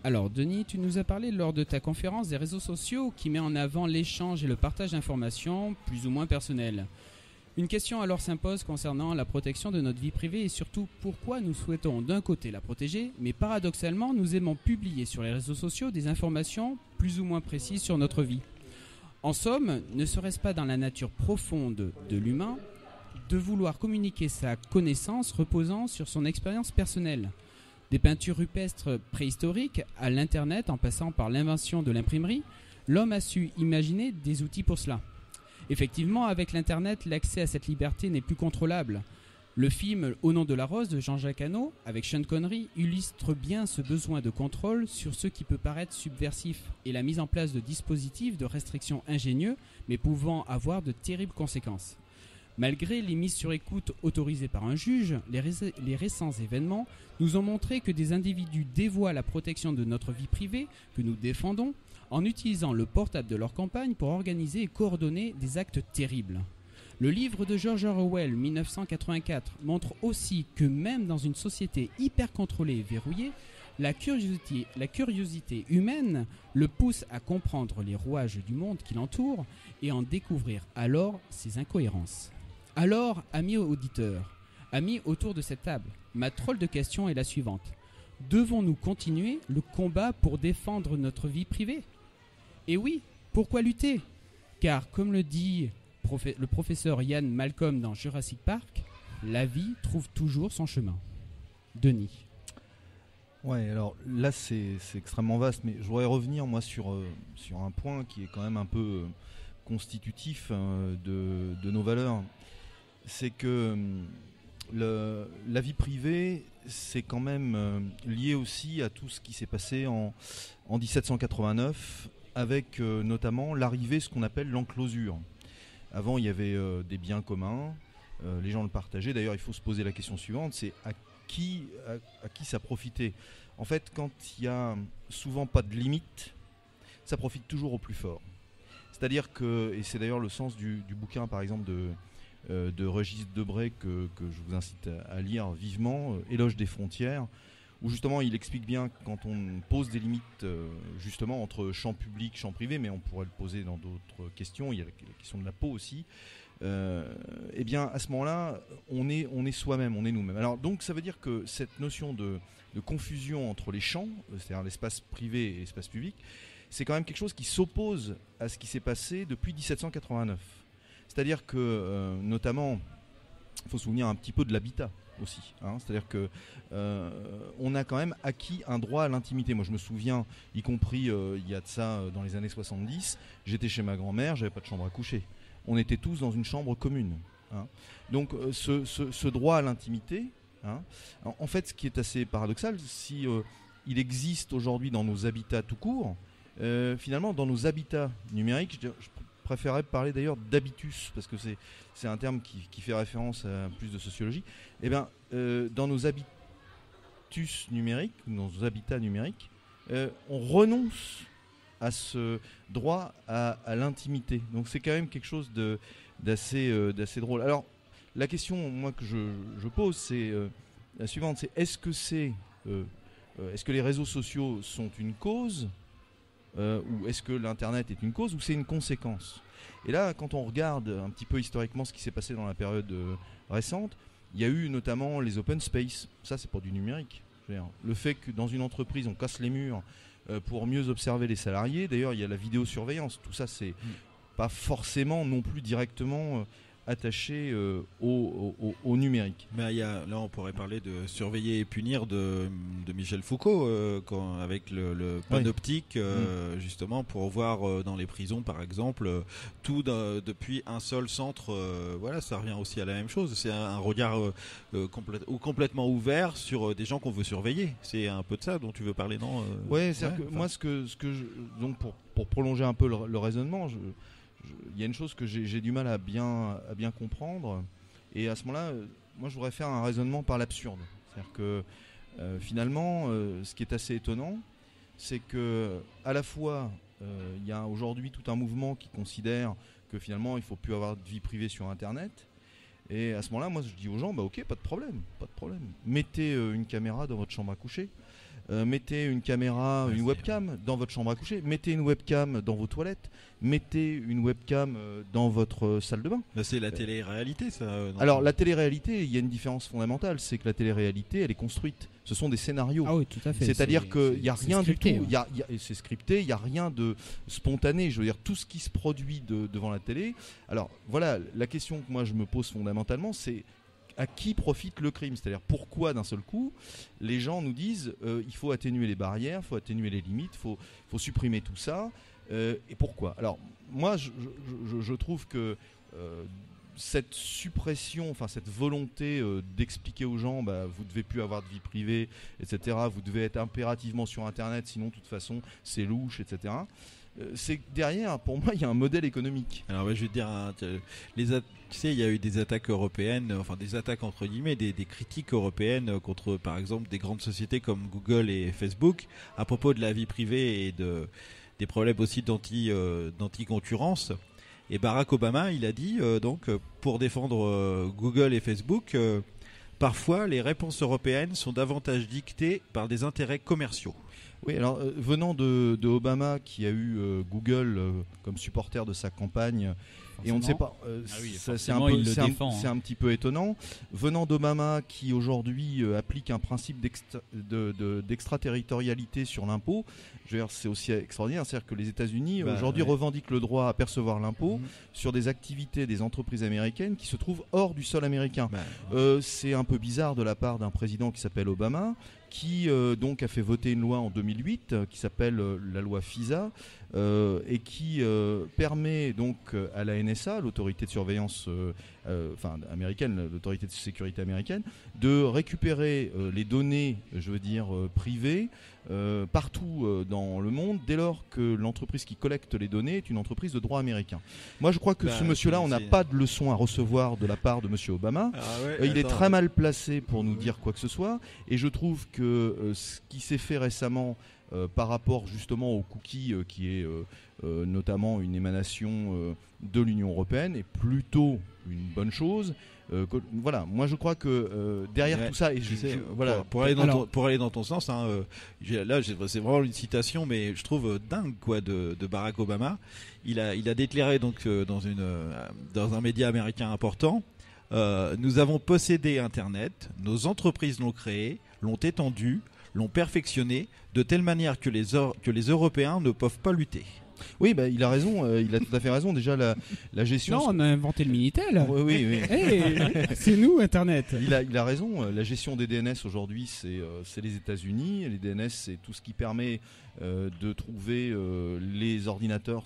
Alors Denis, tu nous as parlé lors de ta conférence des réseaux sociaux qui met en avant l'échange et le partage d'informations plus ou moins personnelles. Une question alors s'impose concernant la protection de notre vie privée et surtout pourquoi nous souhaitons d'un côté la protéger, mais paradoxalement nous aimons publier sur les réseaux sociaux des informations plus ou moins précises sur notre vie. En somme, ne serait-ce pas dans la nature profonde de l'humain de vouloir communiquer sa connaissance reposant sur son expérience personnelle ? Des peintures rupestres préhistoriques à l'internet en passant par l'invention de l'imprimerie, l'homme a su imaginer des outils pour cela. Effectivement, avec l'internet, l'accès à cette liberté n'est plus contrôlable. Le film Au nom de la rose de Jean-Jacques Hano, avec Sean Connery, illustre bien ce besoin de contrôle sur ce qui peut paraître subversif et la mise en place de dispositifs de restriction ingénieux, mais pouvant avoir de terribles conséquences. Malgré les mises sur écoute autorisées par un juge, les récents événements nous ont montré que des individus dévoient la protection de notre vie privée, que nous défendons, en utilisant le portable de leur compagne pour organiser et coordonner des actes terribles. Le livre de George Orwell, 1984, montre aussi que même dans une société hyper contrôlée et verrouillée, la curiosité humaine le pousse à comprendre les rouages du monde qui l'entoure et en découvrir alors ses incohérences. Alors, amis auditeurs, amis autour de cette table, ma drôle de question est la suivante. Devons-nous continuer le combat pour défendre notre vie privée ? Et oui, pourquoi lutter ? Car, comme le dit le professeur Ian Malcolm dans Jurassic Park, la vie trouve toujours son chemin. Denis. Ouais, alors là c'est extrêmement vaste, mais je voudrais revenir moi sur un point qui est quand même un peu constitutif de nos valeurs. C'est que la vie privée, c'est quand même lié aussi à tout ce qui s'est passé en 1789, avec notamment l'arrivée, ce qu'on appelle l'enclosure. Avant, il y avait des biens communs, les gens le partageaient. D'ailleurs, il faut se poser la question suivante, c'est à qui ça profitait. En fait, quand il n'y a souvent pas de limite, ça profite toujours au plus fort. C'est-à-dire que, et c'est d'ailleurs le sens du bouquin, par exemple, de Régis Debray que je vous incite à lire vivement, Éloge des frontières, où justement il explique bien que quand on pose des limites justement entre champ public, champ privé, mais on pourrait le poser dans d'autres questions, il y a la question de la peau aussi, et bien à ce moment-là, on est soi-même, on est nous-mêmes. Alors donc ça veut dire que cette notion de confusion entre les champs, c'est-à-dire l'espace privé et l'espace public, c'est quand même quelque chose qui s'oppose à ce qui s'est passé depuis 1789. C'est-à-dire que, notamment, il faut se souvenir un petit peu de l'habitat aussi. C'est-à-dire que on a quand même acquis un droit à l'intimité. Moi, je me souviens, y compris il y a de ça dans les années 70, j'étais chez ma grand-mère, j'avais pas de chambre à coucher. On était tous dans une chambre commune. Donc, ce droit à l'intimité, en fait, ce qui est assez paradoxal, si il existe aujourd'hui dans nos habitats tout court, finalement, dans nos habitats numériques, je préférerais parler d'ailleurs d'habitus, parce que c'est un terme qui fait référence à plus de sociologie. Eh bien, dans nos habitus numériques, dans nos habitats numériques, on renonce à ce droit à l'intimité. Donc c'est quand même quelque chose d'assez drôle. Alors, la question moi que je pose, c'est la suivante, c'est est-ce que les réseaux sociaux sont une cause ou est-ce que l'internet est une cause ou c'est une conséquence? Et là, quand on regarde un petit peu historiquement ce qui s'est passé dans la période récente, il y a eu notamment les open space. Ça, c'est pas du numérique. Le fait que dans une entreprise on casse les murs pour mieux observer les salariés, d'ailleurs il y a la vidéosurveillance, tout ça c'est pas forcément non plus directement attaché au numérique. Mais là on pourrait parler de Surveiller et punir de Michel Foucault avec le panoptique justement pour voir dans les prisons par exemple tout depuis un seul centre. Voilà, ça revient aussi à la même chose. C'est un regard complètement ouvert sur des gens qu'on veut surveiller. C'est un peu de ça dont tu veux parler, non? C'est-à-dire que moi donc pour prolonger un peu le raisonnement, il y a une chose que j'ai du mal à bien comprendre, et à ce moment-là, moi je voudrais faire un raisonnement par l'absurde. C'est-à-dire que finalement, ce qui est assez étonnant, c'est que à la fois il y a aujourd'hui tout un mouvement qui considère que finalement il ne faut plus avoir de vie privée sur Internet, et à ce moment-là, moi je dis aux gens, ok, pas de problème, mettez une caméra dans votre chambre à coucher. mettez une caméra, une webcam dans votre chambre à coucher, mettez une webcam dans vos toilettes, mettez une webcam dans votre salle de bain. Là, c'est la télé-réalité, ça. Alors la télé-réalité, il y a une différence fondamentale, c'est que la télé-réalité, elle est construite. Ce sont des scénarios. Ah oui, tout à fait. C'est-à-dire qu'il n'y a rien scripté, du tout. C'est scripté, il n'y a rien de spontané. Je veux dire, tout ce qui se produit devant la télé. Alors voilà, la question que moi je me pose fondamentalement, c'est à qui profite le crime ? C'est-à-dire pourquoi d'un seul coup les gens nous disent il faut atténuer les barrières, il faut atténuer les limites, il faut supprimer tout ça. Et pourquoi ? Alors moi je trouve que cette suppression, enfin cette volonté d'expliquer aux gens vous devez plus avoir de vie privée, etc. Vous devez être impérativement sur Internet, sinon de toute façon c'est louche, etc. C'est que derrière, pour moi, il y a un modèle économique. Alors je vais te dire, tu sais, il y a eu des attaques européennes, enfin des attaques entre guillemets, des critiques européennes contre, par exemple, des grandes sociétés comme Google et Facebook à propos de la vie privée et des problèmes aussi d'anti-concurrence. Et Barack Obama, il a dit donc pour défendre Google et Facebook, parfois les réponses européennes sont davantage dictées par des intérêts commerciaux. Oui, alors venant de Obama qui a eu Google comme supporter de sa campagne, et on ne sait pas, c'est un petit peu étonnant. Venant d'Obama qui aujourd'hui applique un principe d'extraterritorialité sur l'impôt, je veux dire, c'est aussi extraordinaire. C'est-à-dire que les États-Unis aujourd'hui revendiquent le droit à percevoir l'impôt sur des activités des entreprises américaines qui se trouvent hors du sol américain. C'est un peu bizarre de la part d'un président qui s'appelle Obama, qui donc a fait voter une loi en 2008 qui s'appelle la loi FISA et qui permet donc à la NSA, l'autorité de surveillance américaine, l'autorité de sécurité américaine, de récupérer les données, je veux dire privées, partout dans le monde, dès lors que l'entreprise qui collecte les données est une entreprise de droit américain. Moi je crois que ce monsieur-là, on n'a pas de leçon à recevoir de la part de monsieur Obama. Il est très mal placé pour nous dire quoi que ce soit, et je trouve que ce qui s'est fait récemment par rapport justement aux cookies, qui est notamment une émanation de l'Union européenne, est plutôt une bonne chose. Voilà, moi je crois que derrière tout ça, et pour aller dans ton sens, là c'est vraiment une citation, mais je trouve dingue de Barack Obama. Il a déclaré donc dans un média américain important, nous avons possédé Internet, nos entreprises l'ont créé, l'ont étendu, l'ont perfectionné de telle manière que les Européens ne peuvent pas lutter. Oui, il a raison, il a tout à fait raison. Déjà, la gestion... Non, on a inventé le Minitel. Oui. Hey, c'est nous, Internet. Il a raison. La gestion des DNS aujourd'hui, c'est les États-Unis. Les DNS, c'est tout ce qui permet de trouver les ordinateurs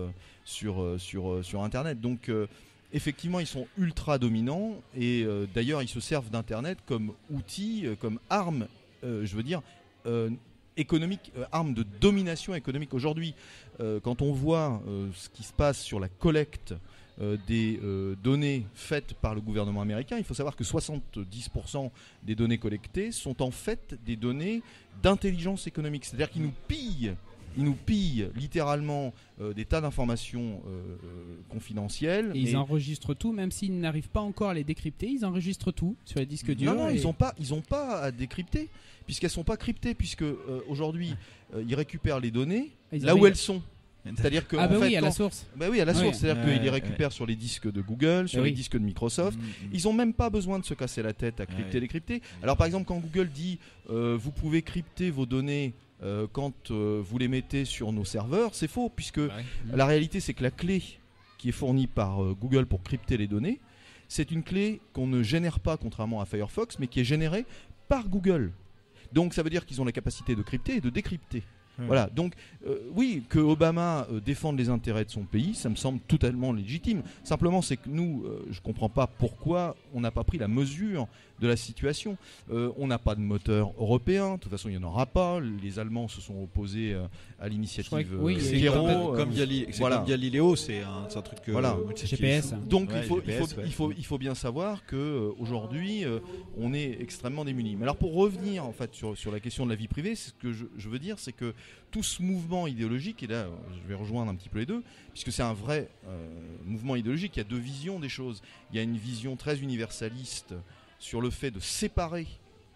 sur Internet. Donc, effectivement, ils sont ultra dominants. Et d'ailleurs, ils se servent d'Internet comme outil, comme arme, je veux dire... économique, arme de domination économique. Aujourd'hui, quand on voit ce qui se passe sur la collecte des données faites par le gouvernement américain, il faut savoir que 70% des données collectées sont en fait des données d'intelligence économique. C'est-à-dire qu'ils nous pillent littéralement des tas d'informations confidentielles. Et ils enregistrent tout, même s'ils n'arrivent pas encore à les décrypter, ils enregistrent tout sur les disques durs. Non, ils n'ont pas à décrypter, puisqu'elles ne sont pas cryptées, puisque aujourd'hui, ils récupèrent les données là où elles sont. C'est-à-dire que à la source. À la source. C'est-à-dire qu'ils les récupèrent sur les disques de Google, sur les disques de Microsoft. Ils n'ont même pas besoin de se casser la tête à crypter, décrypter. Alors par exemple, quand Google dit vous pouvez crypter vos données quand vous les mettez sur nos serveurs, c'est faux, puisque la réalité c'est que la clé qui est fournie par Google pour crypter les données, c'est une clé qu'on ne génère pas, contrairement à Firefox, mais qui est générée par Google. Donc ça veut dire qu'ils ont la capacité de crypter et de décrypter. Voilà, donc oui, que Obama défende les intérêts de son pays, ça me semble totalement légitime. Simplement, c'est que nous, je ne comprends pas pourquoi on n'a pas pris la mesure de la situation. On n'a pas de moteur européen, de toute façon il n'y en aura pas. Les Allemands se sont opposés à l'initiative Zéro. Comme Galileo, c'est un truc... c'est GPS. Donc il faut bien savoir qu'aujourd'hui, on est extrêmement démunis. Mais alors pour revenir en fait sur la question de la vie privée, ce que je veux dire, c'est que tout ce mouvement idéologique, et là je vais rejoindre un petit peu les deux, puisque c'est un vrai mouvement idéologique, il y a deux visions des choses. Il y a une vision très universaliste sur le fait de séparer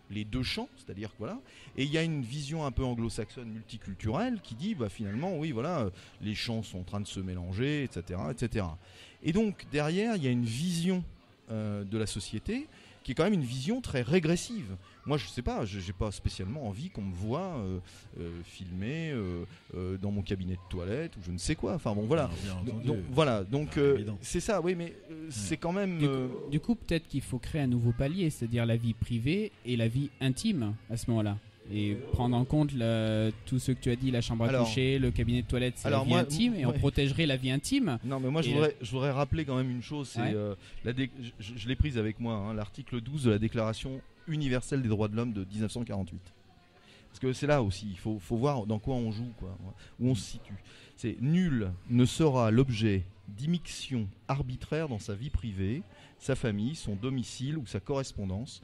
les deux champs, c'est-à-dire que voilà, et il y a une vision un peu anglo-saxonne multiculturelle qui dit finalement oui voilà, les champs sont en train de se mélanger, etc., etc. Et donc derrière il y a une vision de la société qui est quand même une vision très régressive. Moi, je sais pas, j'ai pas spécialement envie qu'on me voit filmer dans mon cabinet de toilette ou je ne sais quoi. Enfin bon, voilà. Donc c'est ça, oui, mais c'est quand même. Du coup, peut-être qu'il faut créer un nouveau palier, c'est-à-dire la vie privée et la vie intime à ce moment-là. Et prendre en compte tout ce que tu as dit, la chambre à coucher, le cabinet de toilette, c'est la vie intime, et on protégerait la vie intime. Non, mais moi je voudrais rappeler quand même une chose, c'est je l'ai prise avec moi, l'article 12 de la Déclaration universelle des droits de l'homme de 1948. Parce que c'est là aussi, il faut voir dans quoi on joue, où on se situe. C'est nul ne sera l'objet d'immixtion arbitraire dans sa vie privée, sa famille, son domicile ou sa correspondance.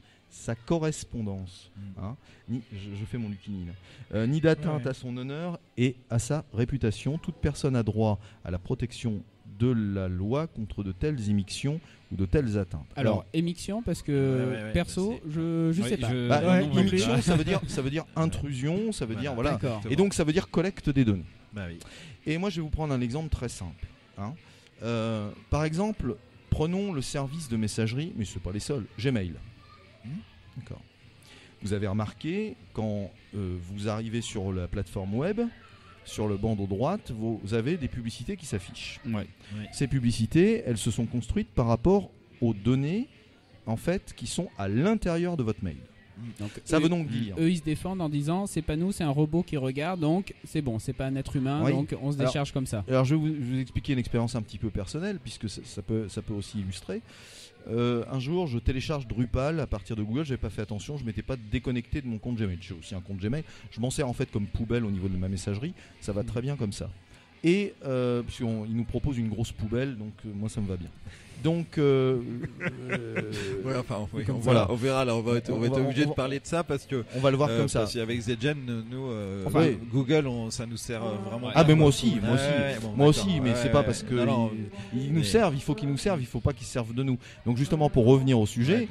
Je fais mon Lucini là. Ni d'atteinte à son honneur et à sa réputation. Toute personne a droit à la protection de la loi contre de telles immixtions ou de telles atteintes. Alors émixion, parce que perso, je sais pas. Immixtion, ça veut dire intrusion, ça veut dire voilà. Et donc ça veut dire collecte des données. Et moi je vais vous prendre un exemple très simple. Par exemple, prenons le service de messagerie, mais ce n'est pas les seuls, Gmail. D'accord. Vous avez remarqué, quand vous arrivez sur la plateforme web, sur le bandeau droite, vous avez des publicités qui s'affichent. Ces publicités, elles se sont construites par rapport aux données en fait, qui sont à l'intérieur de votre mail. Donc, ça veut donc dire. Eux, ils se défendent en disant c'est pas nous, c'est un robot qui regarde, donc c'est bon, c'est pas un être humain, donc on se décharge comme ça. Alors je vais vous expliquer une expérience un petit peu personnelle, puisque ça peut aussi illustrer. Un jour, je télécharge Drupal à partir de Google, j'avais pas fait attention, je m'étais pas déconnecté de mon compte Gmail. J'ai aussi un compte Gmail, je m'en sers en fait comme poubelle au niveau de ma messagerie, ça va très bien comme ça. Et puisqu'il nous propose une grosse poubelle, donc moi ça me va bien. Donc voilà, on verra là, on va être obligé de parler de ça parce que on va le voir comme ça. Parce qu'avec Zgen, nous, Google, ça nous sert vraiment. Ah mais moi aussi, mais c'est pas parce que ils nous servent, il faut qu'ils nous servent, il faut pas qu'ils se servent de nous. Donc justement pour revenir au sujet,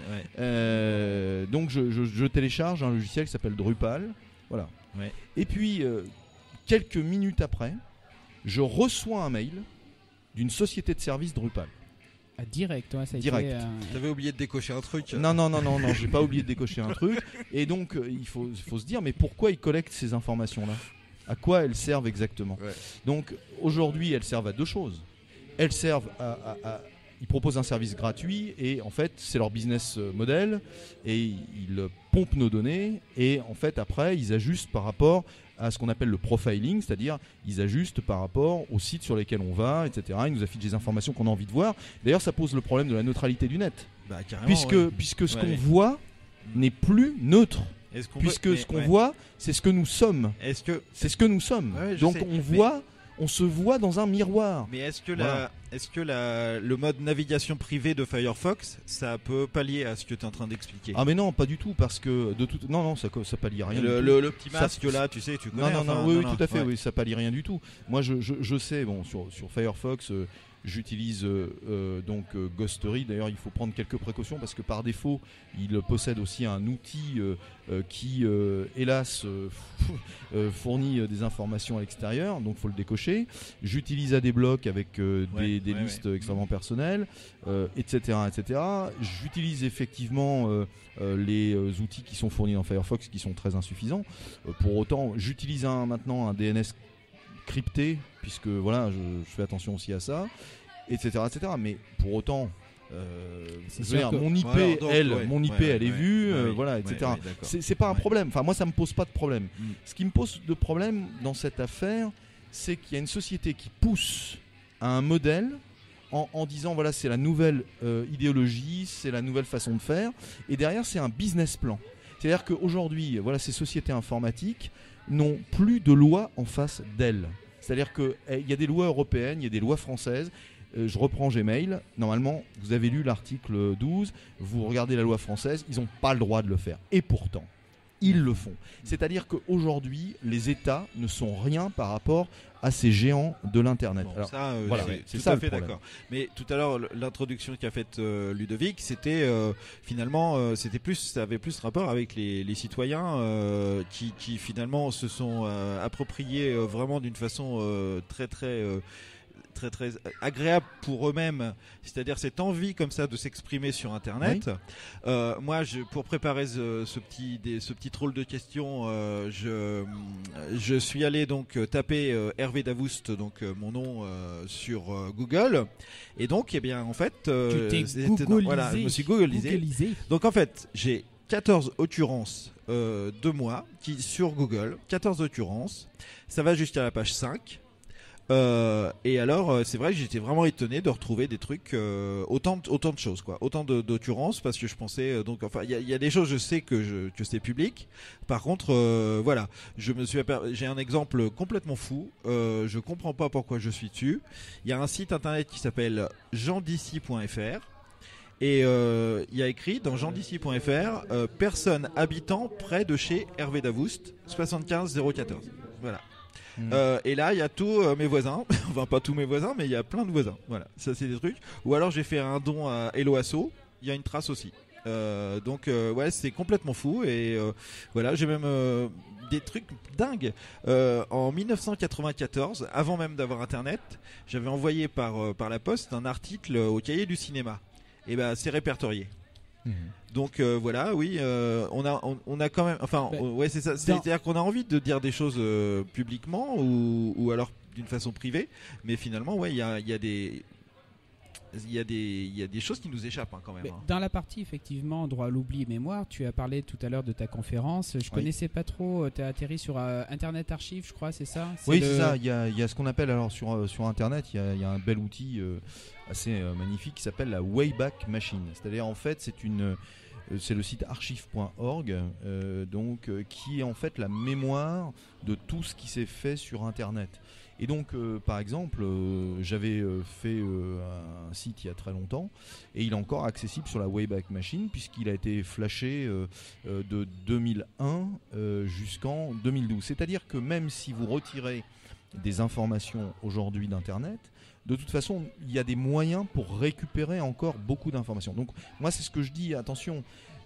donc je télécharge un logiciel qui s'appelle Drupal, voilà. Et puis quelques minutes après, je reçois un mail d'une société de services Drupal. Ah, direct, ça a direct. Été, T'avais oublié de décocher un truc. Non, j'ai pas oublié de décocher un truc. Et donc, il faut se dire, mais pourquoi ils collectent ces informations-là ? À quoi elles servent exactement ? Donc, aujourd'hui, elles servent à deux choses. Elles servent ils proposent un service gratuit et en fait, c'est leur business model et ils pompent nos données et en fait, après, ils ajustent par rapport à ce qu'on appelle le profiling, c'est-à-dire ils ajustent par rapport aux sites sur lesquels on va, etc. Ils nous affichent des informations qu'on a envie de voir. D'ailleurs, ça pose le problème de la neutralité du net, puisque ce qu'on voit n'est plus neutre. Ce qu'on voit, c'est ce que nous sommes. C'est ce que nous sommes. Donc on se voit dans un miroir. Mais est-ce que le mode navigation privée de Firefox, ça peut pallier à ce que tu es en train d'expliquer ? Ah mais non, pas du tout, parce que ça pallie rien. Le petit masque là, tu sais, tu connais. Oui, tout à fait, oui, ça pallie rien du tout. Moi, je sais, sur Firefox. J'utilise Ghostery. D'ailleurs, il faut prendre quelques précautions parce que par défaut, il possède aussi un outil qui, hélas, fournit des informations à l'extérieur. Donc, il faut le décocher. J'utilise AdBlock avec des listes extrêmement personnelles, etc., etc. J'utilise effectivement les outils qui sont fournis dans Firefox qui sont très insuffisants. Pour autant, j'utilise maintenant un DNS crypté, puisque voilà, je fais attention aussi à ça, etc. Mais pour autant, mon IP, elle est vue, voilà, etc. C'est pas un problème. Enfin, moi, ça me pose pas de problème. Ce qui me pose de problème dans cette affaire, c'est qu'il y a une société qui pousse à un modèle en disant voilà, c'est la nouvelle idéologie, c'est la nouvelle façon de faire, et derrière, c'est un business plan. C'est-à-dire qu'aujourd'hui, voilà, ces sociétés informatiques n'ont plus de loi en face d'elles. C'est-à-dire qu'il y a des lois européennes, il y a des lois françaises. Je reprends Gmail. Normalement, vous avez lu l'article 12, vous regardez la loi française, ils n'ont pas le droit de le faire. Et pourtant, ils le font. C'est-à-dire qu'aujourd'hui, les États ne sont rien par rapport à ces géants de l'Internet. Bon, Alors, ça, voilà, c'est tout ça à le fait problème. d'accord. Mais tout à l'heure, l'introduction qu'a faite Ludovic, c'était finalement, ça avait plus rapport avec les citoyens qui finalement se sont appropriés vraiment d'une façon très agréable pour eux-mêmes, c'est-à-dire cette envie comme ça de s'exprimer sur Internet. Oui. Moi, pour préparer ce petit troll de questions, je suis allé donc taper Hervé Davoust, donc mon nom sur Google, et donc en fait, je me suis googlisé. Donc en fait, j'ai 14 occurrences de moi sur Google, 14 occurrences, ça va jusqu'à la page 5. Et alors, c'est vrai que j'étais vraiment étonné de retrouver des trucs, autant de choses, quoi, autant d'occurrences, parce que je pensais il y a des choses, je sais que c'est public. Par contre, voilà, j'ai un exemple complètement fou. Je comprends pas pourquoi je suis dessus. Il y a un site internet qui s'appelle gendici.fr. Et il y a écrit dans gendici.fr personne habitant près de chez Hervé Davoust, 75 014. Voilà. Et là il y a tous mes voisins, enfin pas tous mes voisins, mais il y a plein de voisins. Voilà, ça c'est des trucs. Ou alors j'ai fait un don à Hello Asso, il y a une trace aussi. Ouais, c'est complètement fou. Et voilà, j'ai même des trucs dingues. En 1994, avant même d'avoir Internet, j'avais envoyé par la poste un article au Cahier du cinéma. Et ben c'est répertorié. Donc voilà, oui, on a quand même, enfin, ouais, c'est ça. C'est-à-dire qu'on a envie de dire des choses publiquement ou alors d'une façon privée, mais finalement, ouais, il y a des choses qui nous échappent quand même. Dans la partie effectivement droit à l'oubli et mémoire, tu as parlé tout à l'heure de ta conférence. Je connaissais pas trop. Tu as atterri sur Internet Archive, je crois, c'est ça? Oui, c'est ça. Il y a ce qu'on appelle alors sur Internet, il y a un bel outil assez magnifique qui s'appelle la Wayback Machine. C'est-à-dire en fait c'est le site archive.org qui est en fait la mémoire de tout ce qui s'est fait sur Internet. Et donc par exemple j'avais fait un site il y a très longtemps et il est encore accessible sur la Wayback Machine puisqu'il a été flashé de 2001 jusqu'en 2012. C'est-à-dire que même si vous retirez des informations aujourd'hui d'Internet, de toute façon, il y a des moyens pour récupérer encore beaucoup d'informations. Donc moi, c'est ce que je dis, attention,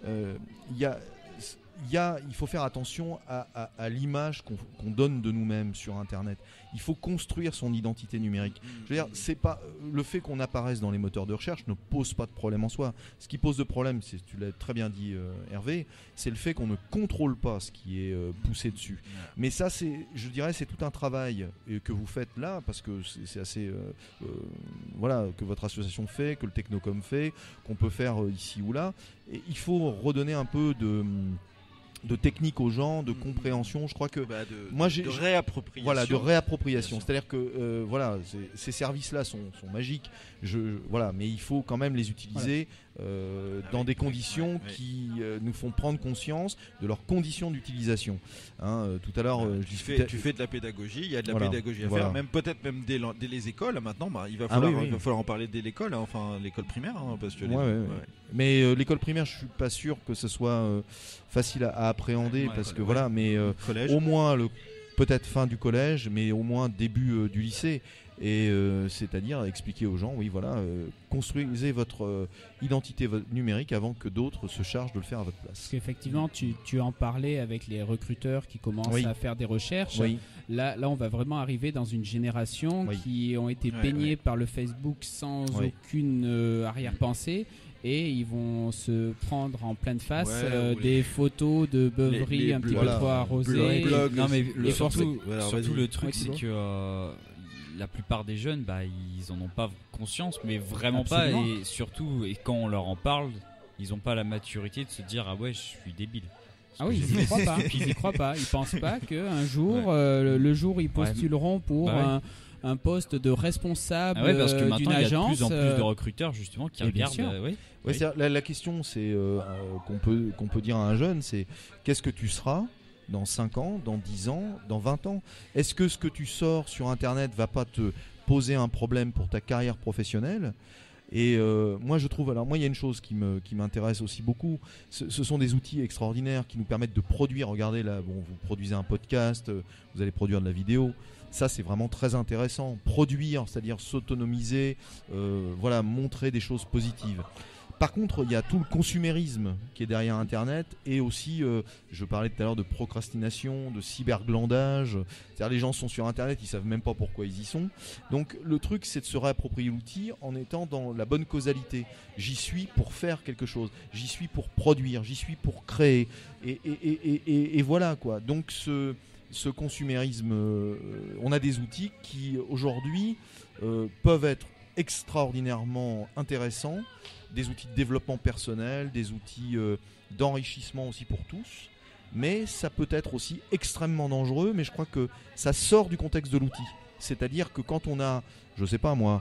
il faut faire attention à l'image qu'on donne de nous-mêmes sur Internet. Il faut construire son identité numérique. Je veux dire, c'est pas le fait qu'on apparaisse dans les moteurs de recherche ne pose pas de problème en soi. Ce qui pose de problème, tu l'as très bien dit Hervé, c'est le fait qu'on ne contrôle pas ce qui est poussé dessus. Mais ça, je dirais, c'est tout un travail que vous faites là, parce que c'est assez, voilà, que votre association fait, que le Technocom fait, qu'on peut faire ici ou là. Et il faut redonner un peu de technique aux gens, de compréhension. Je crois que de réappropriation. Voilà, de réappropriation. C'est-à-dire que voilà, ces services-là sont magiques. Voilà, mais il faut quand même les utiliser dans des conditions qui nous font prendre conscience de leurs conditions d'utilisation. Tout à l'heure, tu fais de la pédagogie. Il y a de la pédagogie à faire, peut-être dès les écoles. Maintenant, il va falloir en parler dès l'école, enfin l'école primaire, parce que mais l'école primaire, je suis pas sûr que ce soit facile à appréhender parce que voilà, mais au moins peut-être fin du collège, mais au moins début du lycée. Et c'est-à-dire expliquer aux gens, oui, voilà, construisez votre identité numérique avant que d'autres se chargent de le faire à votre place. Parce qu'effectivement, tu en parlais avec les recruteurs qui commencent à faire des recherches. Oui. Là, on va vraiment arriver dans une génération qui ont été baignés par le Facebook sans aucune arrière-pensée. Et ils vont se prendre en pleine face des photos de beuverie un petit peu trop arrosées. Non, mais surtout le truc, c'est que la plupart des jeunes, ils en ont pas conscience, mais vraiment Absolument. pas. Et surtout, quand on leur en parle, ils n'ont pas la maturité de se dire je suis débile. Ah oui, ils y croient pas. Ils pensent pas qu'un jour, le jour où ils postuleront pour un poste de responsable parce que d'une agence. Il y a de plus en plus de recruteurs justement qui regardent. La question, c'est qu'on peut dire à un jeune, c'est qu'est-ce que tu seras dans 5 ans, dans 10 ans, dans 20 ans? Est-ce que ce que tu sors sur Internet va pas te poser un problème pour ta carrière professionnelle? Et moi je trouve, alors moi il y a une chose qui m'intéresse aussi beaucoup, ce sont des outils extraordinaires qui nous permettent de produire. Regardez là, bon, vous produisez un podcast, vous allez produire de la vidéo, ça c'est vraiment très intéressant. Produire, c'est-à-dire s'autonomiser, voilà, montrer des choses positives. Par contre, il y a tout le consumérisme qui est derrière Internet, et aussi, je parlais tout à l'heure de procrastination, de cyberglandage. C'est-à-dire les gens sont sur Internet, ils savent même pas pourquoi ils y sont. Donc le truc, c'est de se réapproprier l'outil en étant dans la bonne causalité. J'y suis pour faire quelque chose, j'y suis pour produire, j'y suis pour créer. Et voilà quoi. Donc ce consumérisme, on a des outils qui aujourd'hui peuvent être extraordinairement intéressants, des outils de développement personnel, des outils d'enrichissement aussi pour tous, mais ça peut être aussi extrêmement dangereux. Mais je crois que ça sort du contexte de l'outil, c'est-à-dire que quand on a, je sais pas moi,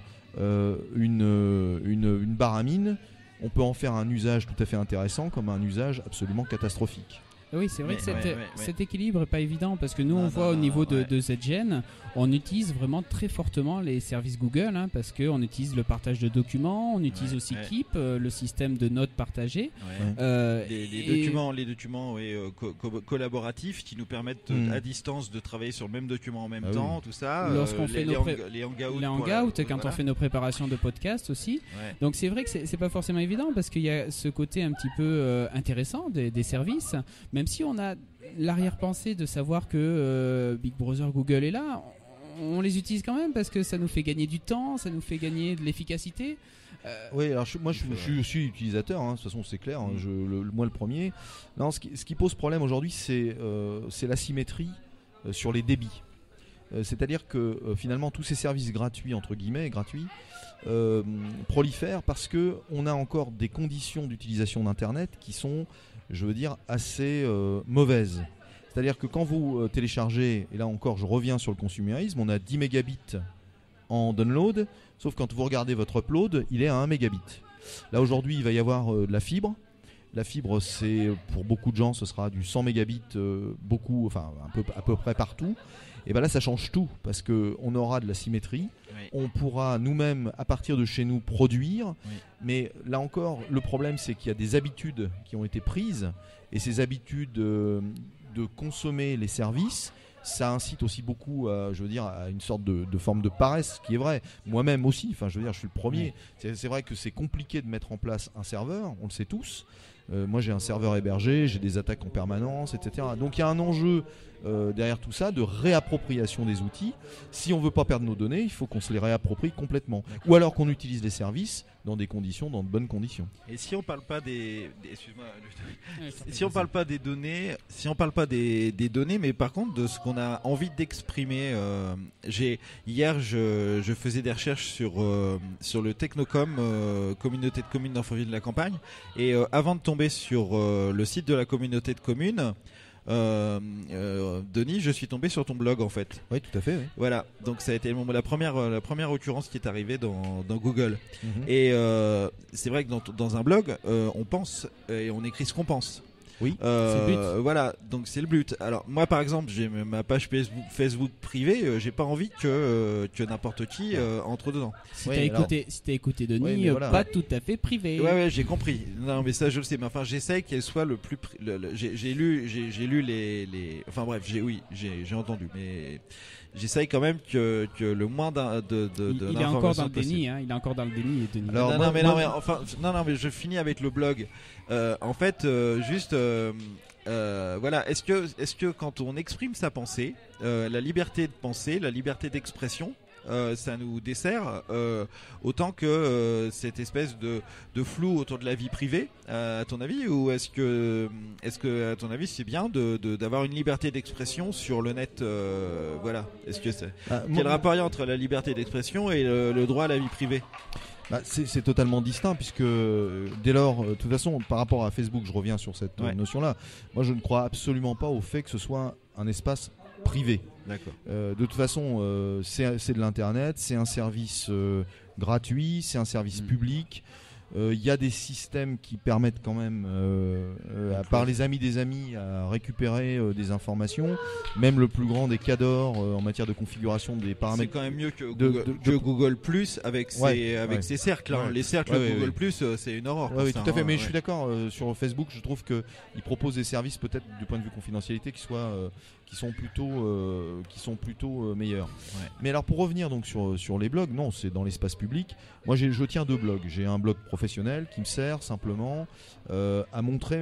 une barre à mine, on peut en faire un usage tout à fait intéressant comme un usage absolument catastrophique. Oui, c'est vrai que cet équilibre n'est pas évident, parce que nous on voit au niveau de ZGen, on utilise vraiment très fortement les services Google, hein, parce qu'on utilise le partage de documents, on utilise aussi Keep, le système de notes partagées. Les documents collaboratifs qui nous permettent à distance de travailler sur le même document en même temps, tout ça. Lorsqu'on fait les hangouts, quand on fait nos préparations de podcast aussi. Ouais. Donc c'est vrai que c'est pas forcément évident, parce qu'il y a ce côté un petit peu intéressant des services, même si on a l'arrière-pensée de savoir que Big Brother Google est là, on les utilise quand même parce que ça nous fait gagner du temps, ça nous fait gagner de l'efficacité. Oui, alors moi je suis utilisateur, hein, de toute façon c'est clair, hein, moi le premier. Non, ce qui pose problème aujourd'hui, c'est l'asymétrie sur les débits. C'est-à-dire que finalement tous ces services gratuits, entre guillemets, prolifèrent parce qu'on a encore des conditions d'utilisation d'Internet qui sont, je veux dire, assez mauvaises. C'est-à-dire que quand vous téléchargez, et là encore je reviens sur le consumérisme, on a 10 mégabits en download, sauf quand vous regardez votre upload, il est à 1 mégabit. Là aujourd'hui il va y avoir de la fibre. La fibre, c'est pour beaucoup de gens, ce sera du 100 mégabits, à peu près partout. Et bien là ça change tout, parce qu'on aura de la symétrie, on pourra nous-mêmes à partir de chez nous produire, mais là encore le problème c'est qu'il y a des habitudes qui ont été prises, et ces habitudes de consommer les services, ça incite aussi beaucoup à une sorte de forme de paresse, qui est vrai. Moi-même aussi, je veux dire, je suis le premier. C'est vrai que c'est compliqué de mettre en place un serveur, on le sait tous. Moi j'ai un serveur hébergé, j'ai des attaques en permanence, etc. Donc il y a un enjeu derrière tout ça de réappropriation des outils. Si on veut pas perdre nos données, il faut qu'on se les réapproprie complètement. D'accord. Ou alors qu'on utilise les services dans de bonnes conditions. Et si on parle pas si on parle pas des données, mais par contre de ce qu'on a envie d'exprimer, hier je faisais des recherches sur le Technocom, communauté de communes d'Infoville-de-la-Campagne, et avant de tomber sur le site de la communauté de communes, Denis, je suis tombé sur ton blog en fait. Oui, tout à fait. Oui. Voilà, donc ça a été la première occurrence qui est arrivée dans Google. Et c'est vrai que dans un blog, on pense et on écrit ce qu'on pense. Oui, c'est le but. Voilà, donc c'est le but. Alors moi par exemple, j'ai ma page Facebook privée, j'ai pas envie que n'importe qui entre dedans. Si t'as écouté Denis, pas tout à fait privé. Ouais, j'ai compris. Non mais ça je le sais, mais enfin j'essaie qu'elle soit le plus j'ai lu les enfin bref, j'ai entendu, mais j'essaye quand même que le moins il est encore dans le déni, hein, il est encore dans le déni. Alors, non, mais je finis avec le blog. En fait, voilà. Est-ce que quand on exprime sa pensée, la liberté de penser, la liberté d'expression, ça nous dessert autant que cette espèce de flou autour de la vie privée, à ton avis, ou est-ce que à ton avis c'est bien d'avoir une liberté d'expression sur le net, voilà. Est-ce que quel rapport il y a entre la liberté d'expression et le droit à la vie privée? C'est totalement distinct, puisque dès lors, de toute façon, par rapport à Facebook, je reviens sur cette notion-là, moi je ne crois absolument pas au fait que ce soit un espace privé. D'accord. De toute façon, c'est de l'internet, c'est un service gratuit, c'est un service public. Il y a des systèmes qui permettent quand même, par les amis des amis, à récupérer des informations. Même le plus grand des cadors en matière de configuration des paramètres. C'est quand même mieux que Google Plus avec ses cercles. Hein. Les cercles Google Plus, c'est une horreur. Oui, tout à fait. Mais je suis d'accord. Sur Facebook, je trouve qu'ils proposent des services peut-être du point de vue confidentialité qui sont plutôt meilleurs. Ouais. Mais alors pour revenir donc sur les blogs, non, c'est dans l'espace public. Moi, je tiens 2 blogs. J'ai un blog professionnel qui me sert simplement à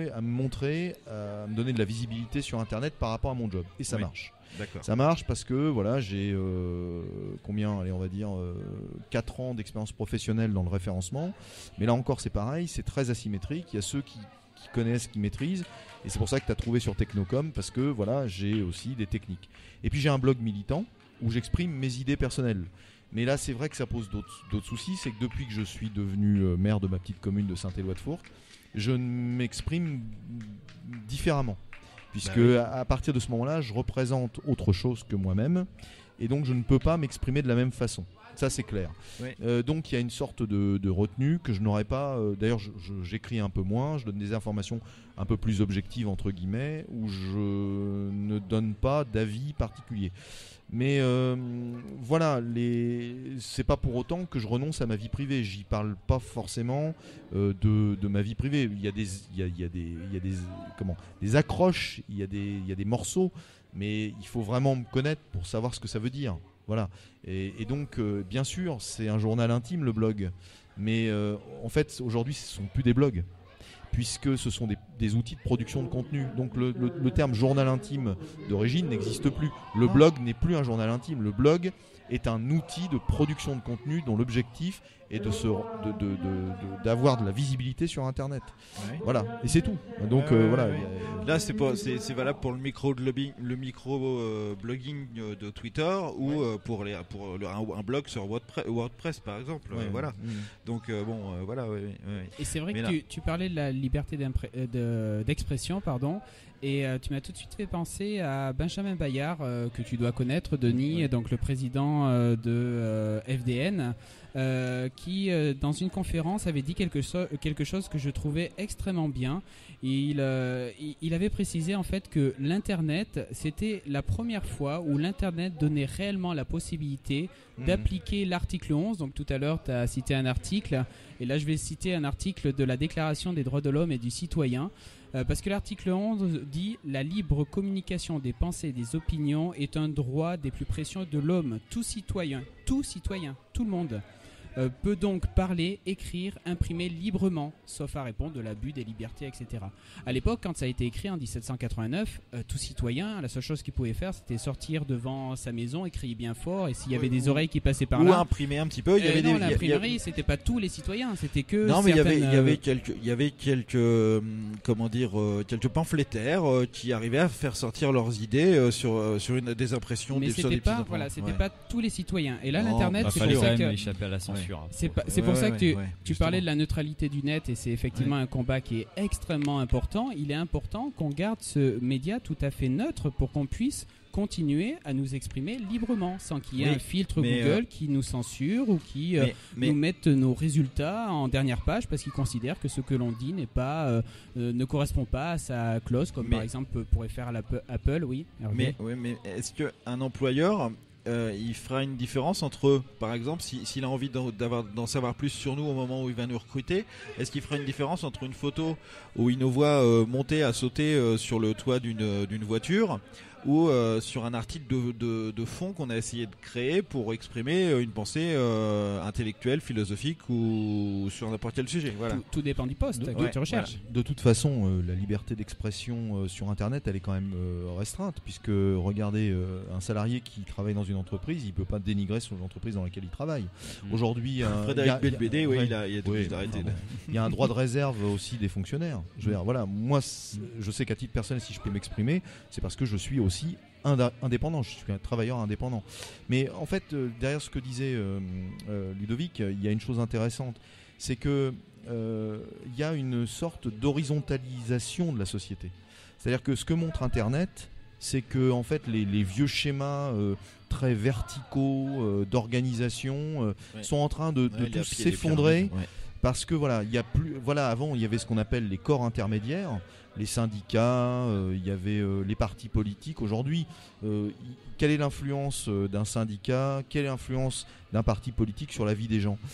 me donner de la visibilité sur Internet par rapport à mon job. Et ça marche. D'accord. Ça marche parce que voilà, j'ai on va dire 4 ans d'expérience professionnelle dans le référencement. Mais là encore, c'est pareil, c'est très asymétrique. Il y a ceux qui connaissent, qui maîtrisent. Et c'est pour ça que tu as trouvé sur Technocom, parce que voilà, j'ai aussi des techniques. Et puis j'ai un blog militant où j'exprime mes idées personnelles. Mais là, c'est vrai que ça pose d'autres soucis. C'est que depuis que je suis devenu maire de ma petite commune de Saint-Éloi-de-Fourques, je m'exprime différemment. Puisque à partir de ce moment-là, je représente autre chose que moi-même. Et donc, je ne peux pas m'exprimer de la même façon. Ça, c'est clair. Oui. Donc, il y a une sorte de retenue que je n'aurais pas. D'ailleurs, j'écris un peu moins. Je donne des informations un peu plus objectives, entre guillemets, où je ne donne pas d'avis particulier. Mais voilà, c'est pas pour autant que je renonce à ma vie privée. J'y parle pas forcément de ma vie privée. Il y a des accroches, il y a des morceaux, mais il faut vraiment me connaître pour savoir ce que ça veut dire. Voilà. Et donc, bien sûr, c'est un journal intime, le blog. Mais en fait, aujourd'hui, ce ne sont plus des blogs, puisque ce sont des outils de production de contenu. Donc le terme journal intime d'origine n'existe plus. Le blog n'est plus un journal intime. Le blog est un outil de production de contenu dont l'objectif est d'avoir de la visibilité sur Internet. Ouais. Voilà, et c'est tout. Donc voilà. Là, c'est valable pour le micro-blogging de Twitter ou pour un blog sur WordPress par exemple. Ouais, voilà. Donc voilà. Et c'est vrai que tu parlais de la liberté d'expression, pardon. Et tu m'as tout de suite fait penser à Benjamin Bayard, que tu dois connaître, Denis, donc le président de FDN, qui, dans une conférence, avait dit quelque chose que je trouvais extrêmement bien. Il avait précisé en fait que l'Internet, c'était la première fois où l'Internet donnait réellement la possibilité d'appliquer l'article 11. Donc tout à l'heure, tu as cité un article, et là je vais citer un article de la Déclaration des droits de l'homme et du citoyen. Parce que l'article 11 dit « La libre communication des pensées et des opinions est un droit des plus précieux de l'homme. Tout citoyen, tout le monde peut donc parler, écrire, imprimer librement, sauf à répondre de l'abus des libertés, etc. » À l'époque, quand ça a été écrit en 1789, tout citoyen, la seule chose qu'il pouvait faire, c'était sortir devant sa maison et crier bien fort. Et s'il y avait des oreilles qui passaient par là... Ou imprimer un petit peu. L'imprimerie, c'était pas tous les citoyens, c'était que... Non, mais il y avait quelques pamphlétaires qui arrivaient à faire sortir leurs idées sur des impressions. Mais c'était pas tous les citoyens. Et là, l'Internet, c'est pour ça que... échapper à la censure. C'est pour ça que tu parlais de la neutralité du net, et c'est effectivement un combat qui est extrêmement important. Il est important qu'on garde ce média tout à fait neutre pour qu'on puisse continuer à nous exprimer librement sans qu'il y ait un filtre Google qui nous censure ou qui nous mette nos résultats en dernière page parce qu'il considère que ce que l'on dit ne correspond pas à sa clause, comme par exemple pourrait faire Apple. Oui. Mais est-ce qu'un employeur il fera une différence entre, par exemple, s'il a envie d'en savoir plus sur nous au moment où il va nous recruter, est-ce qu'il fera une différence entre une photo où il nous voit monter à sauter sur le toit d'une voiture ou sur un article de fond qu'on a essayé de créer pour exprimer une pensée intellectuelle, philosophique ou sur n'importe quel sujet. Voilà. Tout dépend du poste que tu recherches. Voilà. De toute façon, la liberté d'expression sur Internet, elle est quand même restreinte, puisque regardez, un salarié qui travaille dans une entreprise, il ne peut pas dénigrer sur l'entreprise dans laquelle il travaille. Aujourd'hui, Frédéric Belbédé, il a arrêté. Il y a un droit de réserve aussi des fonctionnaires. Je veux dire, voilà, moi, je sais qu'à titre personnel, si je peux m'exprimer, c'est parce que je suis aussi indépendant, je suis un travailleur indépendant. Mais en fait, derrière ce que disait Ludovic, il y a une chose intéressante, c'est que il y a une sorte d'horizontalisation de la société. C'est-à-dire que ce que montre Internet, c'est que en fait les vieux schémas très verticaux d'organisation sont en train de tous s'effondrer. parce que voilà, il y a plus, voilà, avant il y avait ce qu'on appelle les corps intermédiaires, les syndicats, il y avait les partis politiques. Aujourd'hui, quelle est l'influence d'un syndicat, quelle est l'influence d'un parti politique sur la vie des gens?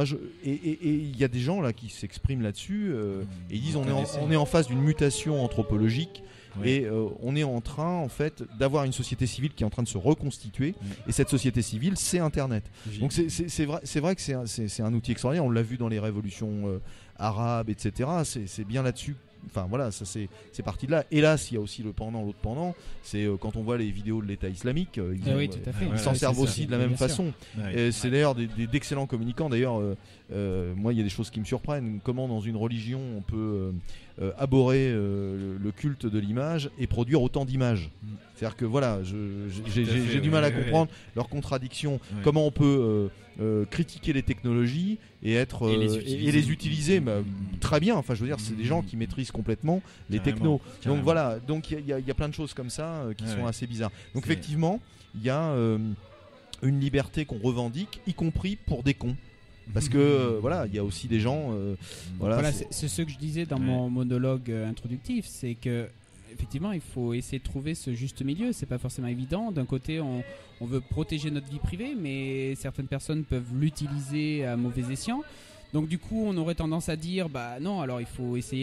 Et il y a des gens là qui s'expriment là-dessus et ils disent on est en face d'une mutation anthropologique. Oui. Et on est en train en fait d'avoir une société civile qui est en train de se reconstituer, et cette société civile c'est Internet. Donc c'est vrai que c'est un outil extraordinaire, on l'a vu dans les révolutions arabes, etc. C'est bien là-dessus. Enfin voilà, ça c'est parti de là. Hélas, il y a aussi l'autre pendant, c'est quand on voit les vidéos de l'État islamique, ils s'en servent aussi de la même façon. C'est d'ailleurs d'excellents communicants. D'ailleurs, moi il y a des choses qui me surprennent. Comment dans une religion on peut aborrer le culte de l'image et produire autant d'images. C'est-à-dire que voilà, j'ai du mal à comprendre leurs contradictions. Comment on peut critiquer les technologies et les utiliser très bien. Enfin, je veux dire, c'est des gens qui maîtrisent complètement les technos. Donc voilà, donc il y a plein de choses comme ça qui sont assez bizarres. Donc effectivement, il y a une liberté qu'on revendique, y compris pour des cons. Parce que voilà, il y a aussi des gens. Voilà, c'est ce que je disais dans mon monologue introductif, c'est que effectivement, il faut essayer de trouver ce juste milieu. C'est pas forcément évident. D'un côté, on veut protéger notre vie privée, mais certaines personnes peuvent l'utiliser à mauvais escient. Donc du coup, on aurait tendance à dire, bah non, alors il faut essayer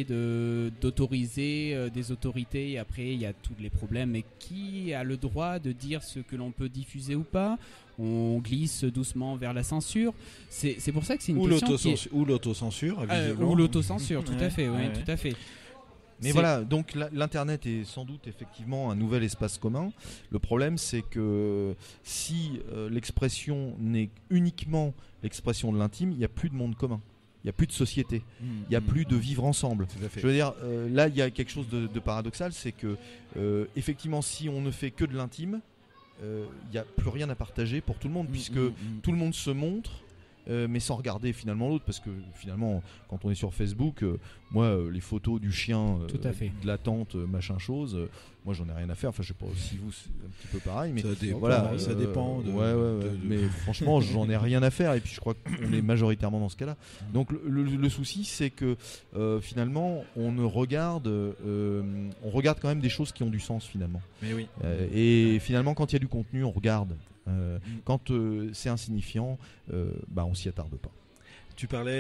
d'autoriser des autorités. Et après, il y a tous les problèmes. Mais qui a le droit de dire ce que l'on peut diffuser ou pas? On glisse doucement vers la censure. C'est pour ça que c'est une question ou l'autocensure, ou l'autocensure, tout à fait, tout à fait. Mais voilà, donc l'Internet est sans doute effectivement un nouvel espace commun. Le problème, c'est que si l'expression n'est uniquement l'expression de l'intime, il n'y a plus de monde commun. Il n'y a plus de société. Il n'y a plus de vivre ensemble. Je veux dire, là, il y a quelque chose de paradoxal, c'est que effectivement, si on ne fait que de l'intime, il n'y a plus rien à partager pour tout le monde, puisque tout le monde se montre. Mais sans regarder finalement l'autre, parce que finalement quand on est sur Facebook, moi les photos du chien, de la tante, machin chose, moi j'en ai rien à faire. Enfin je sais pas si vous c'est un petit peu pareil, mais ça dépend mais franchement j'en ai rien à faire, et puis je crois qu'on est majoritairement dans ce cas là. Donc le souci c'est que finalement on regarde quand même des choses qui ont du sens finalement. Mais oui. Et finalement quand il y a du contenu on regarde. Quand c'est insignifiant, on s'y attarde pas. Tu parlais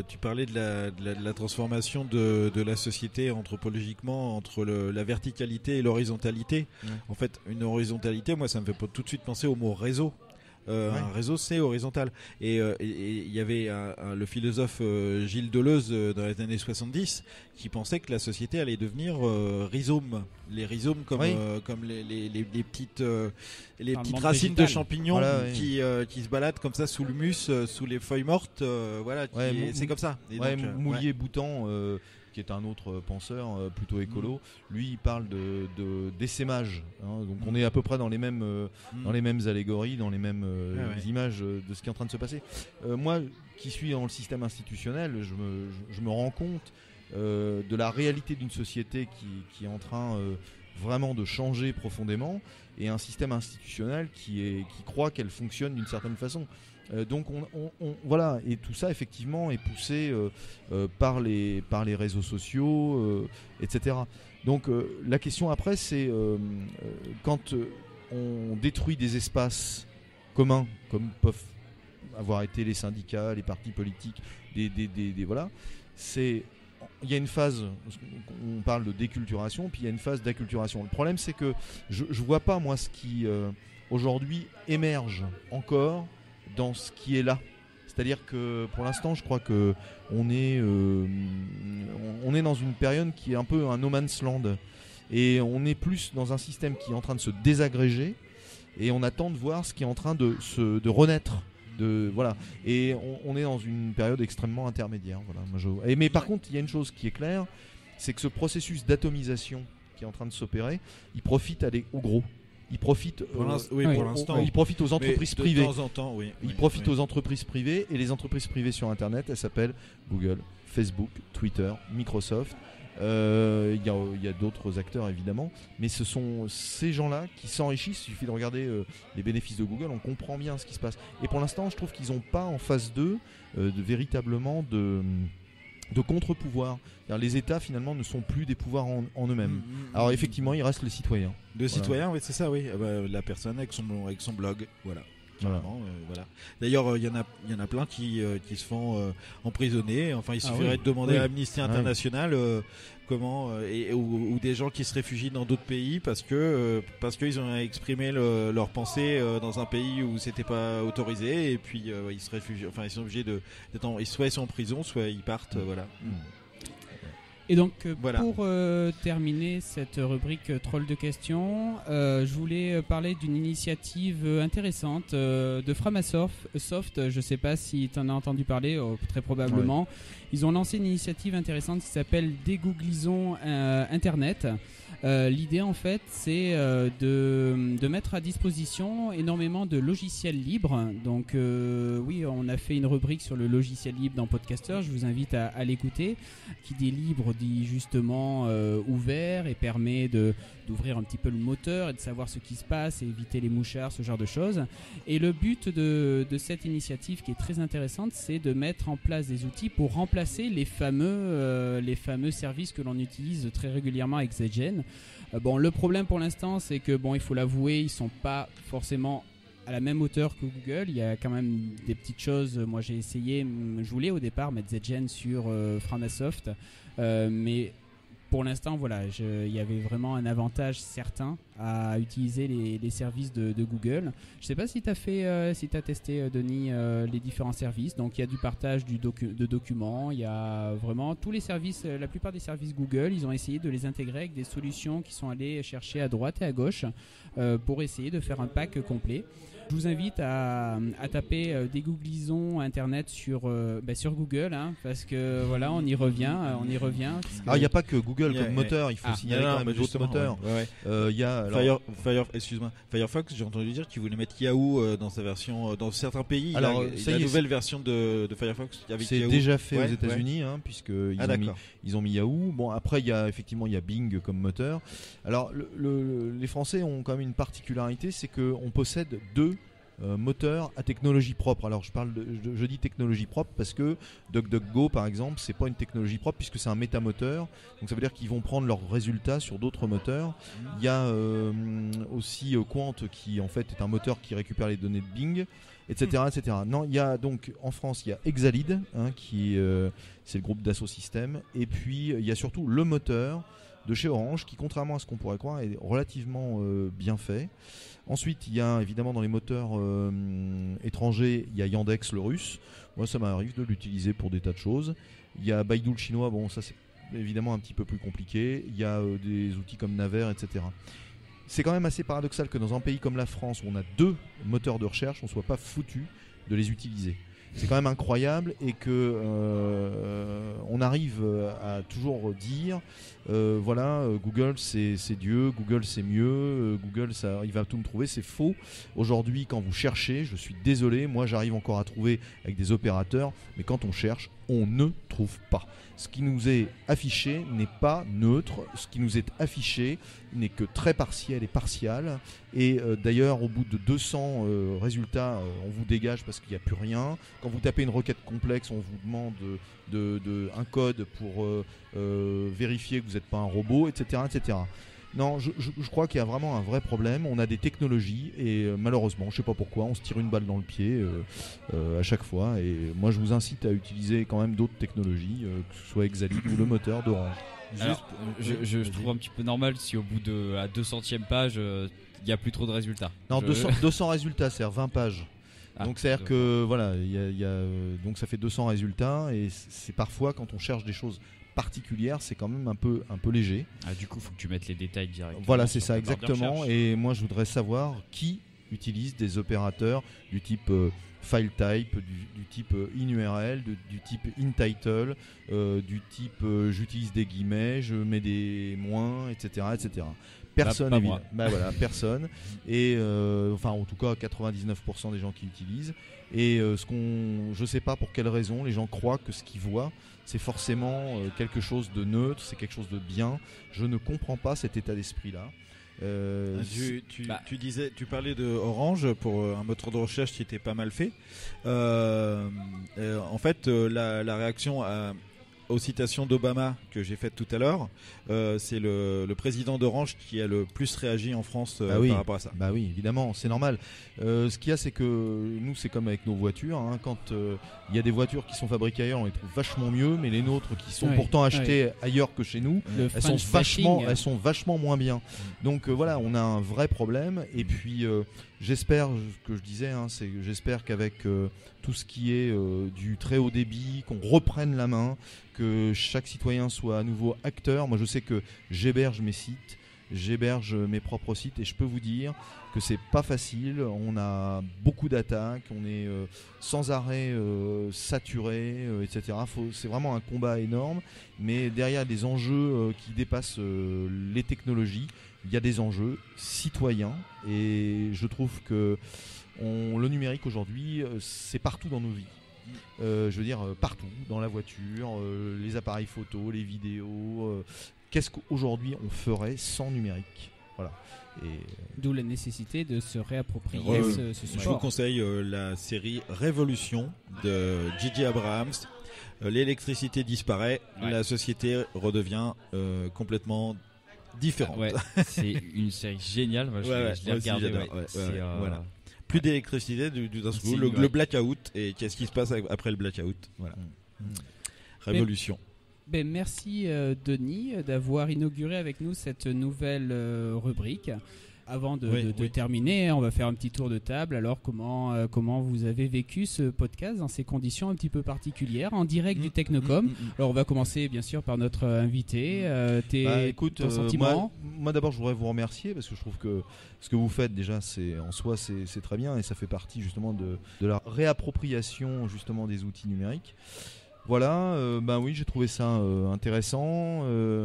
de la transformation de la société anthropologiquement entre la verticalité et l'horizontalité. En fait, une horizontalité, moi, ça me fait tout de suite penser au mot réseau. Un réseau, c'est horizontal. Et il y avait le philosophe Gilles Deleuze dans les années 70 qui pensait que la société allait devenir rhizome. Les rhizomes comme les petites racines de champignons qui se baladent comme ça sous le mus, sous les feuilles mortes. C'est comme ça. Et donc, Moulier Boutan, qui est un autre penseur plutôt écolo, lui il parle d'essaimage, donc on est à peu près dans les mêmes allégories, dans les mêmes images de ce qui est en train de se passer. Moi qui suis dans le système institutionnel, je me rends compte de la réalité d'une société qui est en train vraiment de changer profondément, et un système institutionnel qui croit qu'elle fonctionne d'une certaine façon. Donc voilà, et tout ça effectivement est poussé par les réseaux sociaux, etc. Donc la question après c'est quand on détruit des espaces communs comme peuvent avoir été les syndicats, les partis politiques, voilà, il y a une phase, on parle de déculturation, puis il y a une phase d'acculturation. Le problème c'est que je vois pas moi ce qui aujourd'hui émerge encore dans ce qui est là. C'est-à-dire que pour l'instant je crois que on est dans une période qui est un peu un no man's land, et on est plus dans un système qui est en train de se désagréger, et on attend de voir ce qui est en train de renaître. Voilà. Et on est dans une période extrêmement intermédiaire. Voilà. Mais par contre il y a une chose qui est claire, c'est que ce processus d'atomisation qui est en train de s'opérer, il profite aux gros. Il profite, pour l'instant. Il profite aux entreprises privées. De temps en temps, oui. Il profite aux entreprises privées, et les entreprises privées sur Internet, elles s'appellent Google, Facebook, Twitter, Microsoft. Il y a d'autres acteurs évidemment, mais ce sont ces gens-là qui s'enrichissent. Il suffit de regarder les bénéfices de Google, on comprend bien ce qui se passe. Et pour l'instant, je trouve qu'ils n'ont pas en face d'eux véritablement de contre-pouvoir. Les États finalement ne sont plus des pouvoirs en eux-mêmes. Alors effectivement, il reste les citoyens. Citoyens, oui, c'est ça, oui. La personne avec son blog, voilà. Voilà. D'ailleurs, il y en a plein qui se font emprisonner. Enfin, il suffirait de demander à Amnesty International ou des gens qui se réfugient dans d'autres pays parce qu'ils ont exprimé leur pensée dans un pays où c'était pas autorisé, et puis ils se réfugient. Enfin, ils sont obligés soit ils sont en prison, soit ils partent. Voilà. Et donc pour terminer cette rubrique troll de questions, je voulais parler d'une initiative intéressante de Framasoft. Je ne sais pas si tu en as entendu parler, très probablement. Ouais. Ils ont lancé une initiative intéressante qui s'appelle Dégooglisons Internet. L'idée en fait c'est de mettre à disposition énormément de logiciels libres. Donc oui, on a fait une rubrique sur le logiciel libre dans Podcaster, je vous invite à l'écouter. Qui dit libre dit justement ouvert et permet d'ouvrir un petit peu le moteur et de savoir ce qui se passe et éviter les mouchards, ce genre de choses. Et le but de cette initiative qui est très intéressante, c'est de mettre en place des outils pour remplacer les fameux services que l'on utilise très régulièrement avec ZGen. Le problème pour l'instant, c'est que il faut l'avouer, ils sont pas forcément à la même hauteur que Google. Il y a quand même des petites choses. Moi, j'ai essayé, je voulais au départ mettre ZGen sur Framasoft, mais pour l'instant, voilà, il y avait vraiment un avantage certain à utiliser les services de Google. Je ne sais pas si tu as testé, Denis, les différents services. Donc, il y a du partage de documents. Il y a vraiment tous les services, la plupart des services Google, ils ont essayé de les intégrer avec des solutions qui sont allées chercher à droite et à gauche pour essayer de faire un pack complet. Je vous invite à taper Dégooglisons Internet sur Google, parce que voilà, on y revient. Alors il n'y a pas que Google comme moteur, il faut signaler quand même d'autres moteurs. Il y a Firefox, j'ai entendu dire qu'ils voulaient mettre Yahoo dans sa version, dans certains pays. Alors la nouvelle version de Firefox avec c'est Yahoo. déjà fait aux États-Unis, puisque ils ont mis Yahoo. Bon, après il y a Bing comme moteur. Alors les Français ont quand même une particularité, c'est qu'on possède deux moteur à technologie propre. Alors je dis technologie propre parce que DuckDuckGo par exemple, c'est pas une technologie propre puisque c'est un métamoteur, donc ça veut dire qu'ils vont prendre leurs résultats sur d'autres moteurs. Il y a aussi Quant qui en fait est un moteur qui récupère les données de Bing, etc. Non, il y a donc en France il y a Exalid qui c'est le groupe Dassault Systèmes, et puis il y a surtout le moteur de chez Orange qui, contrairement à ce qu'on pourrait croire, est relativement bien fait. Ensuite, il y a évidemment dans les moteurs étrangers, il y a Yandex le russe. Moi, ça m'arrive de l'utiliser pour des tas de choses. Il y a Baidu le chinois, bon, ça c'est évidemment un petit peu plus compliqué. Il y a des outils comme Naver, etc. C'est quand même assez paradoxal que dans un pays comme la France, où on a deux moteurs de recherche, on ne soit pas foutu de les utiliser. C'est quand même incroyable, et que on arrive à toujours dire Google c'est Dieu, Google c'est mieux, Google ça, il va tout me trouver. C'est faux. Aujourd'hui, quand vous cherchez, je suis désolé, moi j'arrive encore à trouver avec des opérateurs, mais quand on cherche, on ne trouve pas. Ce qui nous est affiché n'est pas neutre, ce qui nous est affiché n'est que très partiel et partial, et d'ailleurs au bout de 200 résultats, on vous dégage parce qu'il n'y a plus rien. Quand vous tapez une requête complexe, on vous demande un code pour vérifier que vous n'êtes pas un robot, etc. Non, je crois qu'il y a vraiment un vrai problème. On a des technologies et malheureusement, je ne sais pas pourquoi, on se tire une balle dans le pied à chaque fois. Et moi, je vous incite à utiliser quand même d'autres technologies, que ce soit Exalid ou le moteur d'Orange. Je trouve un petit peu normal si au bout de la 200e page, il n'y a plus trop de résultats. Non, 200 résultats, c'est 20 pages. Donc c'est-à-dire que voilà, donc ça fait 200 résultats, et c'est parfois quand on cherche des choses particulières, c'est quand même un peu léger. Du coup, il faut que tu mettes les détails directement. Voilà, c'est ça exactement. Et moi, je voudrais savoir qui utilise des opérateurs du type FileType, du type InURL, du type InTitle, du type j'utilise des guillemets, je mets des moins, etc. Personne, évidemment. Voilà, personne. Et en tout cas 99% des gens qui utilisent. Et je sais pas pour quelle raison les gens croient que ce qu'ils voient c'est forcément quelque chose de neutre, c'est quelque chose de bien. Je ne comprends pas cet état d'esprit-là. Tu parlais de Orange pour un moteur de recherche qui était pas mal fait. En fait, la réaction aux citations d'Obama que j'ai faites tout à l'heure, c'est le président d'Orange qui a le plus réagi en France par rapport à ça. Bah oui, évidemment, c'est normal. Ce qu'il y a, c'est que nous, c'est comme avec nos voitures. Hein, quand il y a des voitures qui sont fabriquées ailleurs, on les trouve vachement mieux, mais les nôtres qui sont pourtant achetées ailleurs que chez nous, elles sont vachement moins bien. Donc voilà, on a un vrai problème. Et puis j'espère, ce que je disais, hein, c'est que j'espère qu'avec tout ce qui est du très haut débit, qu'on reprenne la main, que chaque citoyen soit à nouveau acteur. Moi, je sais que j'héberge mes sites, j'héberge mes propres sites, et je peux vous dire que c'est pas facile. On a beaucoup d'attaques, on est sans arrêt saturé, etc. C'est vraiment un combat énorme, mais derrière des enjeux qui dépassent les technologies, il y a des enjeux citoyens, et je trouve que le numérique aujourd'hui, c'est partout dans nos vies. Je veux dire, partout, dans la voiture, les appareils photo, les vidéos. Qu'est-ce qu'aujourd'hui on ferait sans numérique? Voilà. D'où la nécessité de se réapproprier ce support. Je vous conseille la série Révolution de J.J. Abrams. L'électricité disparaît, la société redevient complètement différente. C'est une série géniale. Moi, je l'ai regardée. Voilà. Plus d'électricité d'un coup, le blackout, et qu'est-ce qui se passe après le blackout? Voilà. Révolution. Merci Denis d'avoir inauguré avec nous cette nouvelle rubrique. Avant de terminer, on va faire un petit tour de table. Alors comment vous avez vécu ce podcast dans ces conditions un petit peu particulières, en direct du Technocom? Alors on va commencer bien sûr par notre invité. Ton sentiment? Moi d'abord je voudrais vous remercier, parce que je trouve que ce que vous faites déjà c'est très bien, et ça fait partie justement de la réappropriation justement des outils numériques. Voilà, oui, j'ai trouvé ça intéressant.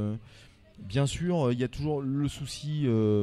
Bien sûr, il y a toujours le souci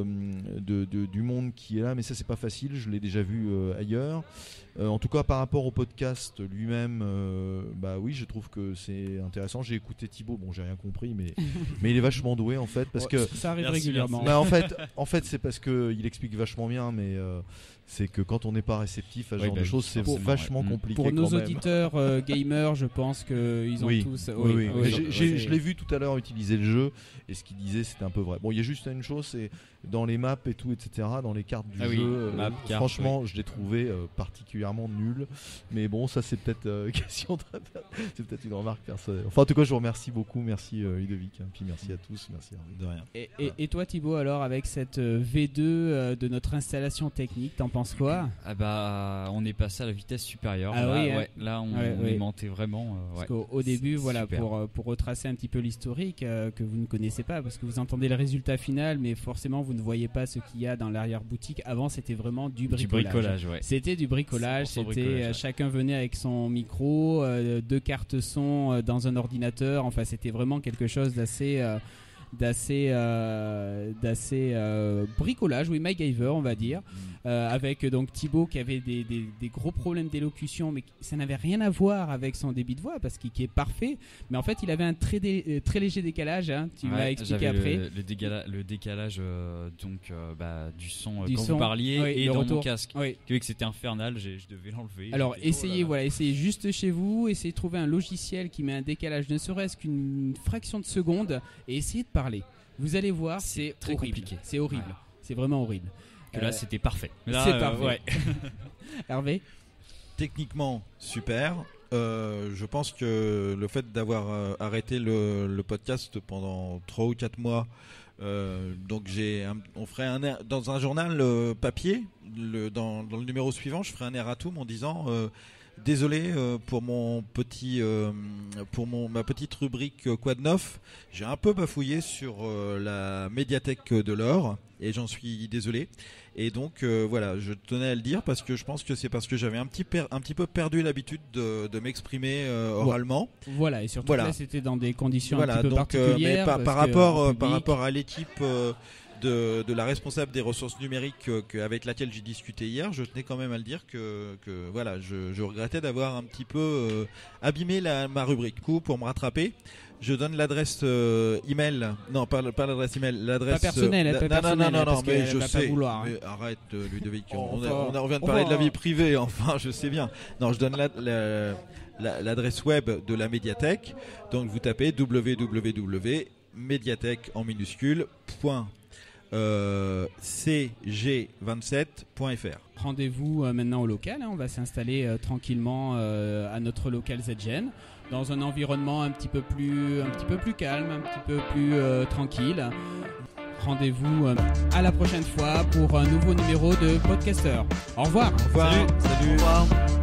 du monde qui est là, mais ça c'est pas facile, je l'ai déjà vu ailleurs. En tout cas, par rapport au podcast lui-même, oui, je trouve que c'est intéressant. J'ai écouté Thibaut, bon, j'ai rien compris, mais il est vachement doué en fait, parce que ça arrive régulièrement. En fait, c'est parce que il explique vachement bien, mais c'est que quand on n'est pas réceptif à ce genre de choses, c'est vachement compliqué. Pour nos auditeurs gamers, je pense qu'ils ont tous. Je l'ai vu tout à l'heure utiliser le jeu, et ce qu'il disait, c'était un peu vrai. Bon, il y a juste une chose, c'est dans les maps et tout, etc., dans les cartes du jeu, franchement, je l'ai trouvé particulièrement nul. Mais bon, ça c'est peut-être question c'est peut-être une remarque personnelle. Enfin, en tout cas, je vous remercie beaucoup. Merci Ludovic, puis merci à tous. Merci de rien. Et toi Thibaut, alors avec cette V2 de notre installation technique, t'en penses quoi? On est passé à la vitesse supérieure. Là, on aimantait vraiment. Parce qu'au début, pour retracer un petit peu l'historique que vous ne connaissez pas, parce que vous entendez le résultat final, mais forcément vous ne voyez pas ce qu'il y a dans l'arrière-boutique. Avant, c'était vraiment du bricolage. C'était du bricolage. Chacun venait avec son micro, 2 cartes son dans un ordinateur. Enfin, c'était vraiment quelque chose d'assez bricolage, MacGyver, on va dire, avec donc Thibaut qui avait des gros problèmes d'élocution, mais ça n'avait rien à voir avec son débit de voix, parce qu'il est parfait, mais en fait il avait un très léger décalage, hein, tu m'as expliqué après. Le décalage du son quand vous parliez, et dans mon casque, que c'était infernal, je devais l'enlever. Alors essayez juste chez vous, essayez de trouver un logiciel qui met un décalage ne serait-ce qu'une fraction de seconde, et essayez de parler. Vous allez voir, c'est très compliqué. C'est horrible. C'est vraiment horrible. Là, c'était parfait. C'est parfait. Hervé? Techniquement, super. Je pense que le fait d'avoir arrêté le podcast pendant 3 ou 4 mois, donc on ferait dans un journal papier, dans le numéro suivant, je ferai un erratum en disant désolé pour ma petite rubrique Quad 9, j'ai un peu bafouillé sur la médiathèque de l'or, et j'en suis désolé. Et donc je tenais à le dire, parce que je pense que c'est parce que j'avais un petit peu perdu l'habitude de m'exprimer oralement. Voilà, et surtout là c'était dans des conditions un petit peu particulières. Mais par rapport à l'équipe de la responsable des ressources numériques avec laquelle j'ai discuté hier, je tenais quand même à le dire que voilà, je regrettais d'avoir un petit peu abîmé ma rubrique. Du coup, pour me rattraper, je donne l'adresse email. Non, pas l'adresse email, l'adresse pas personnelle. Non, mais je sais. Vouloir, mais arrête, Ludovic. On vient de parler de la vie privée. Enfin, je sais bien. Non, je donne l'adresse web de la médiathèque. Donc, vous tapez www.mediathèque en minuscule cg27.fr. Rendez-vous maintenant au local, on va s'installer tranquillement à notre local ZGN dans un environnement un petit peu plus calme, un petit peu plus tranquille. Rendez-vous à la prochaine fois pour un nouveau numéro de Podcaster. Au revoir. Salut. Au revoir.